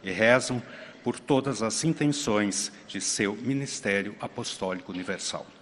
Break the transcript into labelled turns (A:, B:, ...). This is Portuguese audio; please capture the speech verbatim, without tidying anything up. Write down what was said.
A: e rezam por todas as intenções de seu ministério apostólico universal.